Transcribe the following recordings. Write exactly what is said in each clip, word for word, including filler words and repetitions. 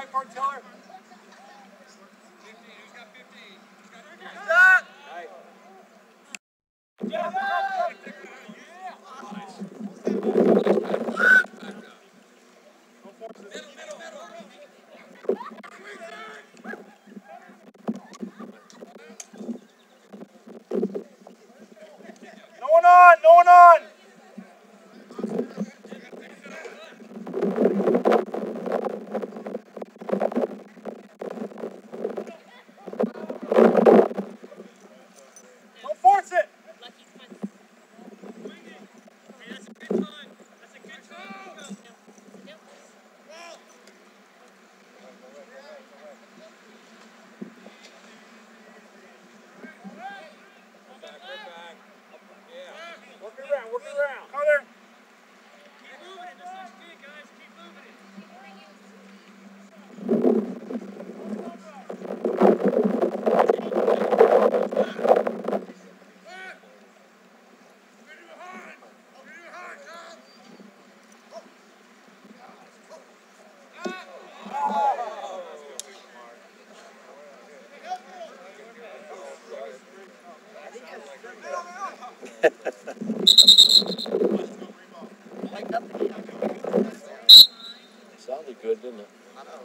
right part, Tiller. fifteen. Who's got fifteen? Stop! Nice. No one on, no one on. Don't force it. Work it around, work it around. Color. Keep moving it. This looks good, guys. Keep moving it. Sounded good, didn't it? I know.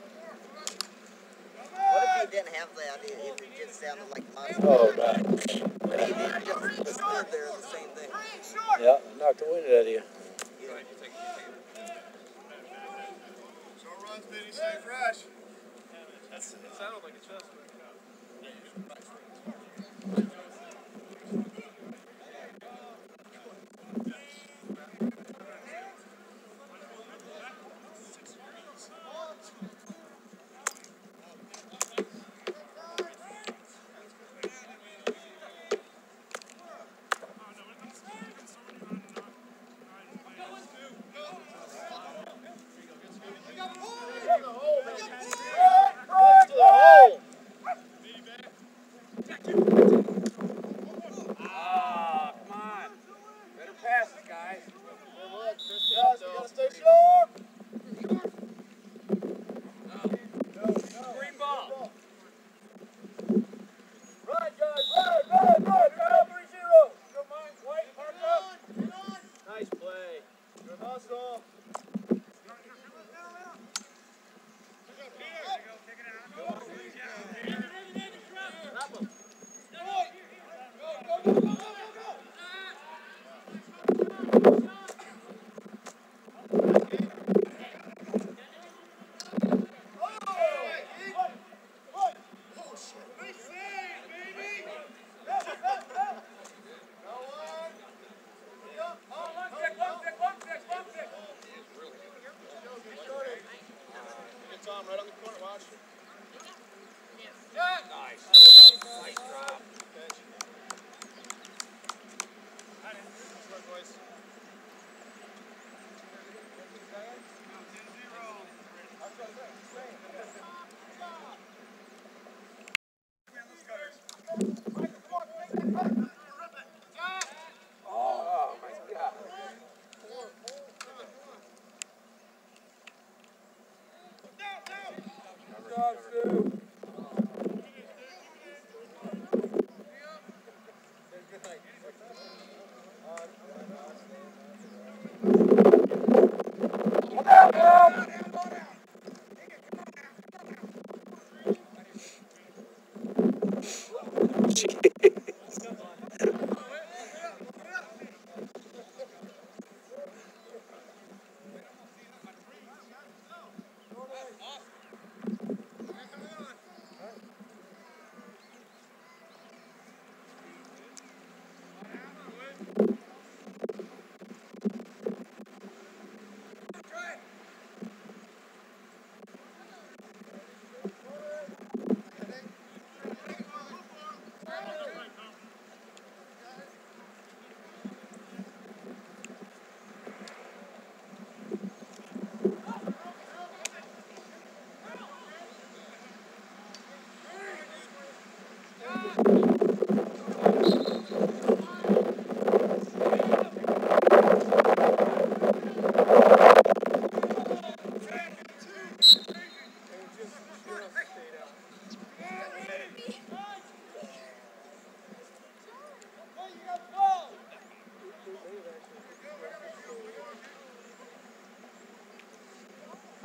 What if he didn't have that? If it just sounded like mustard? Oh, right. But he didn't just stood there the same thing. Yeah, knocked the wind out of you. Short runs, Vinny, stay fresh. That's, it sounded like a chest. Ah, come on. Better passes, guys. Yes, you gotta stay sharp. Green ball. Right, guys, right, right, right. Ground three zero. Go, Mike. White, park up. Nice play. Good hustle. Tom, right on the corner, watch. Nice. Nice drop. Catch. Good boys. Oh my God. Good job, Stu.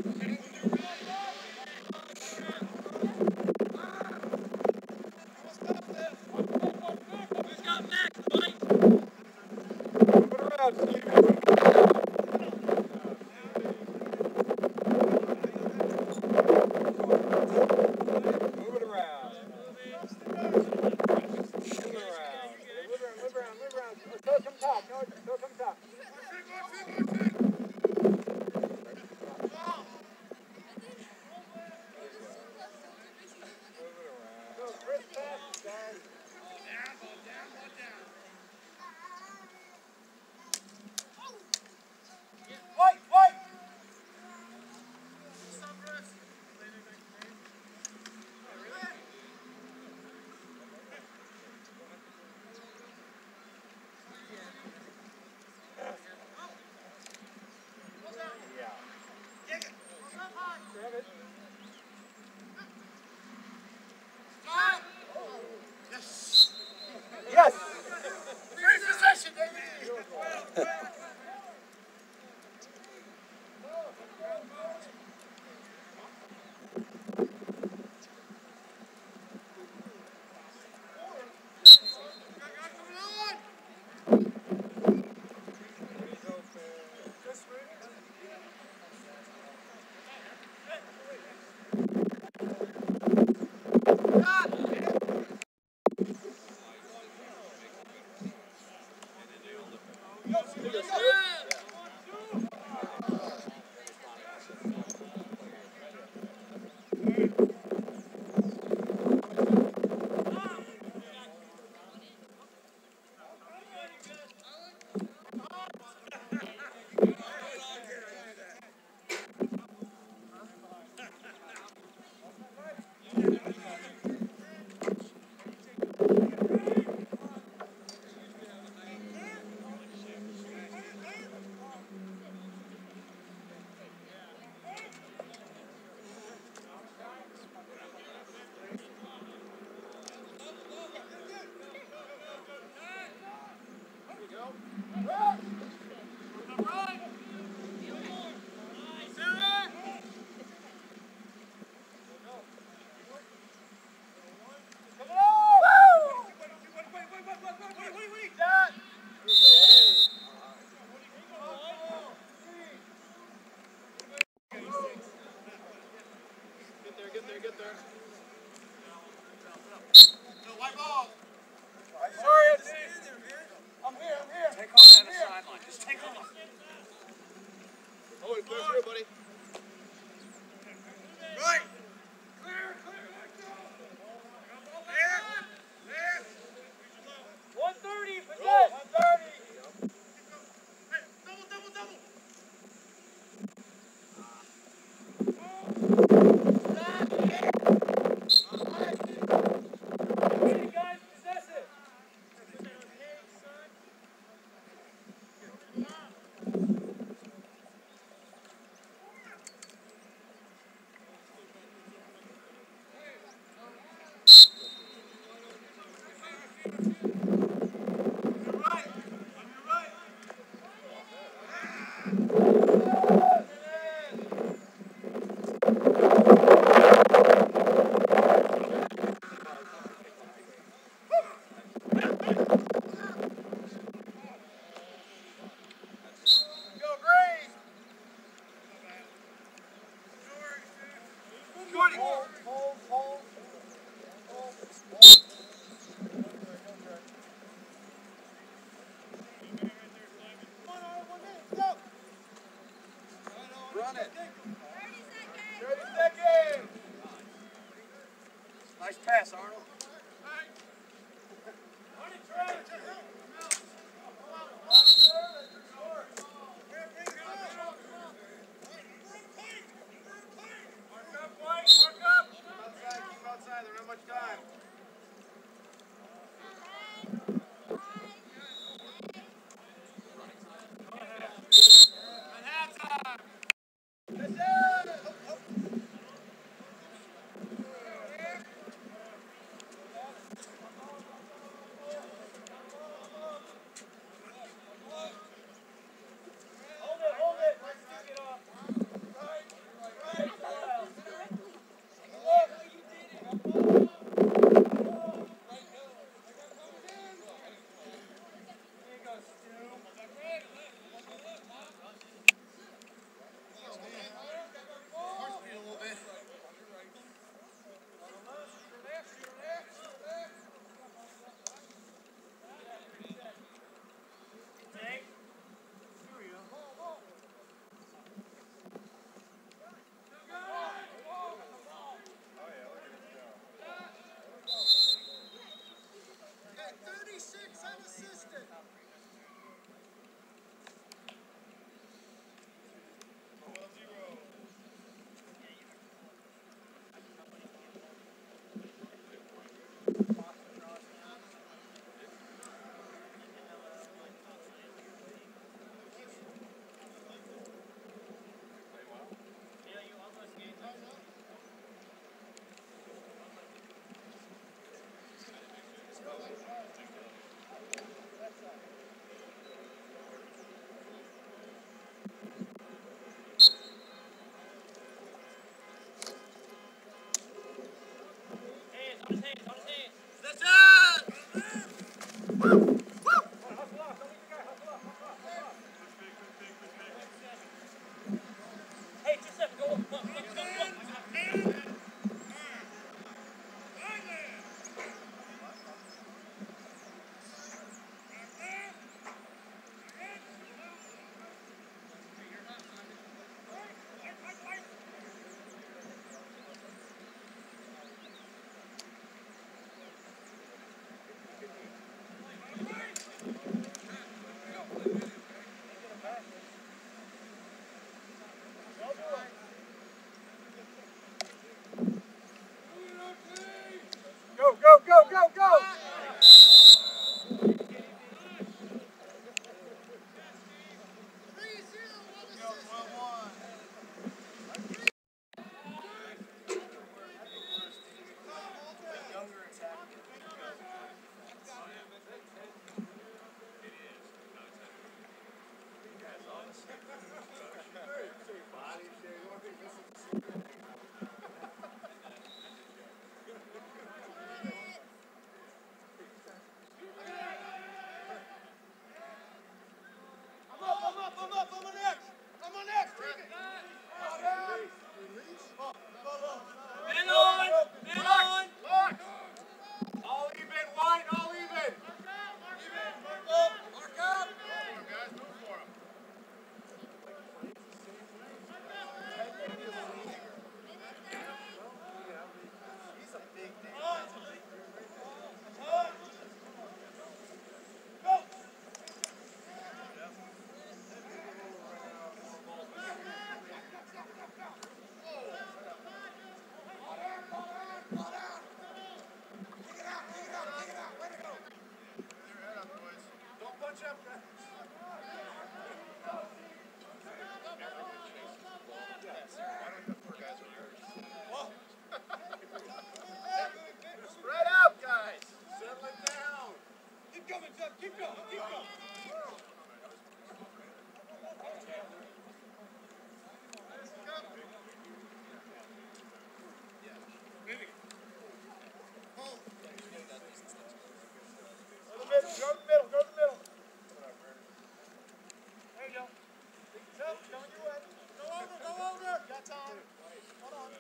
Yes! Repossession, baby! Nice pass, Arnold. Go, go, go, go, go! Spread out, guys. Settle it down. Keep going, Chuck. Keep going. Keep going. Go to the middle. Go to the middle. There you go. Chuck, going your way. Go over. Go over. Got time. Hold on.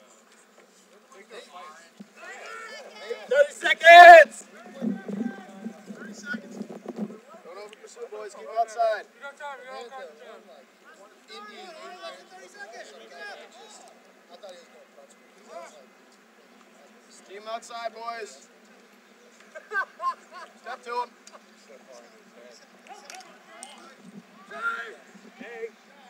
thirty seconds! thirty seconds. Don't over pursue, boys. Keep outside. You got time. You got time. Indian. thirty seconds. I thought he was going to punch me. Team outside, boys. Step to him. Hey.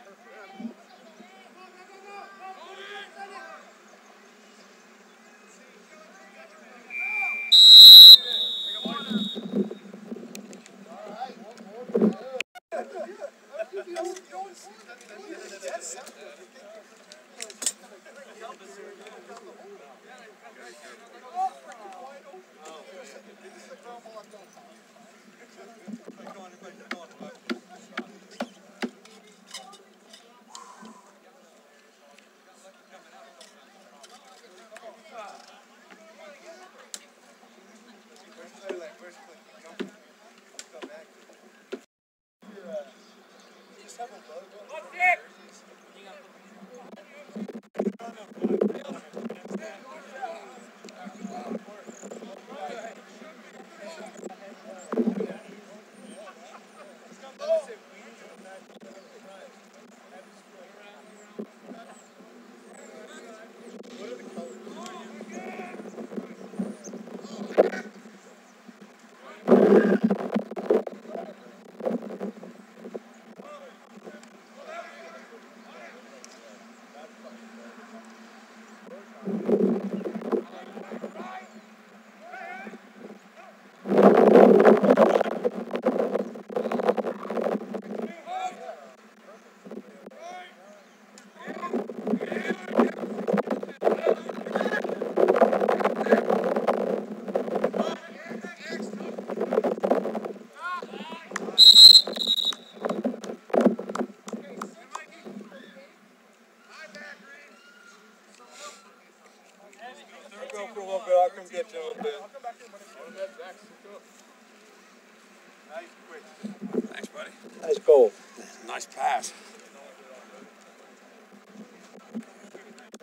Thanks, buddy. Nice goal. Nice pass.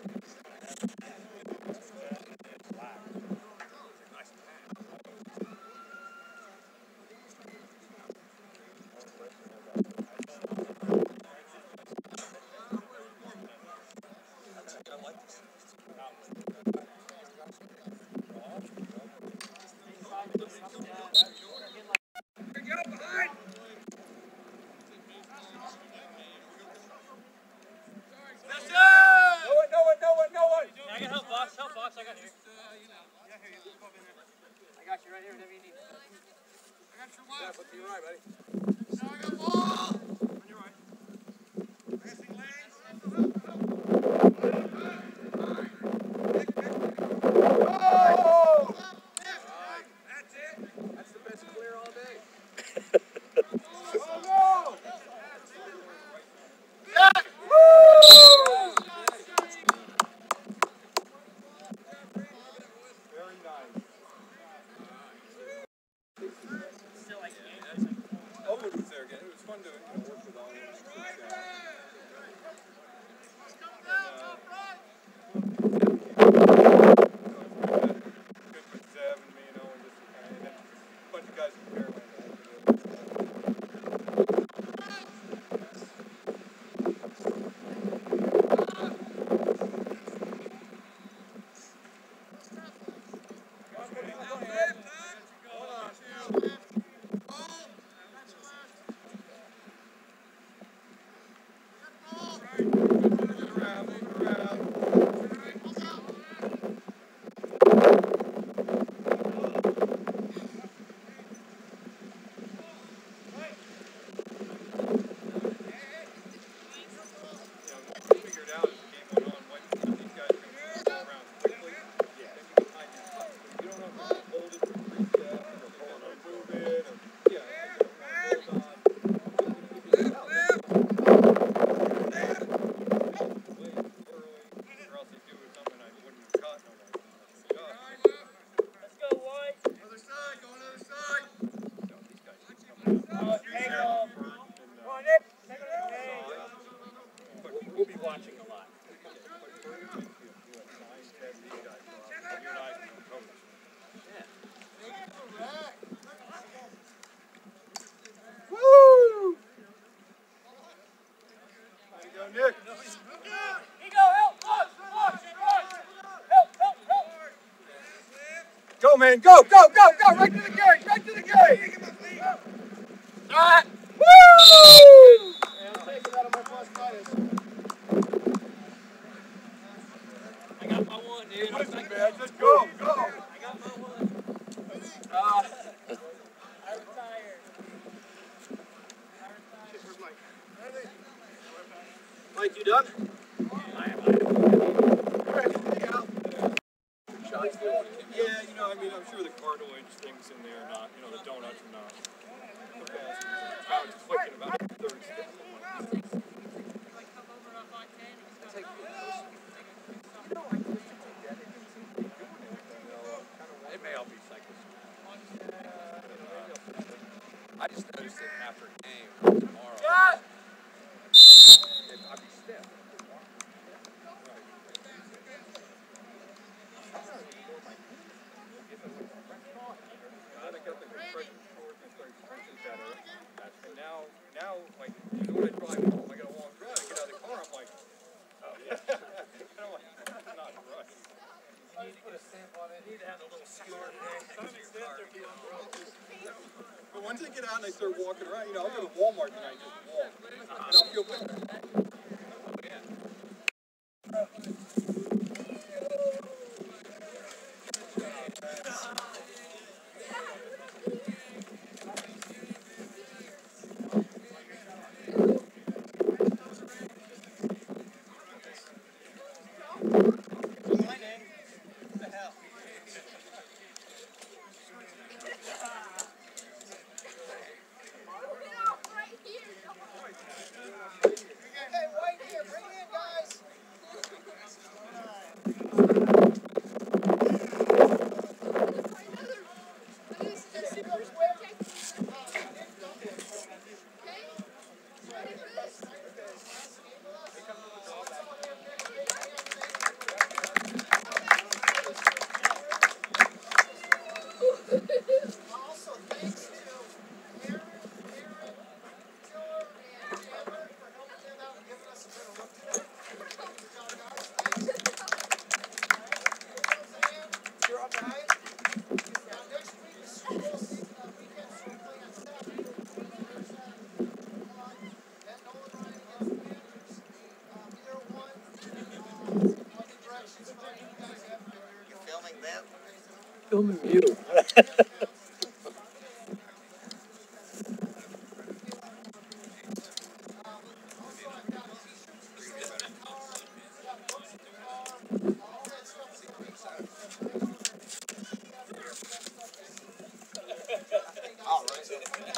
Go, man, go, go, go, go, right to the gate, right to the gate! Alright! Woo! Yeah, I'm taking that on my plus minus. I got my one, dude. Listen, man, just go, go! I got my one. Uh, I retired. Where's Mike? Mike, you done? Yeah, you know, I mean, I'm sure the cartilage things in there are not, you know, the donuts are not the best. I was just looking about a third step. It may all be psychosomatic. I just noticed it after a game tomorrow. I'd be stiff. I got the compression shorts and started punching better. And now, now, like, you know, when I drive home, I got a long drive. I get out of the car, I'm like, oh, yeah. And I'm like, that's not right. You need to put a stamp on it. You need to have a little scar today. But once I get out and I start walking around, you know, I'll go to Walmart and I just walk. And I'll feel better. Oh, yeah. Filming them? Filming you. So,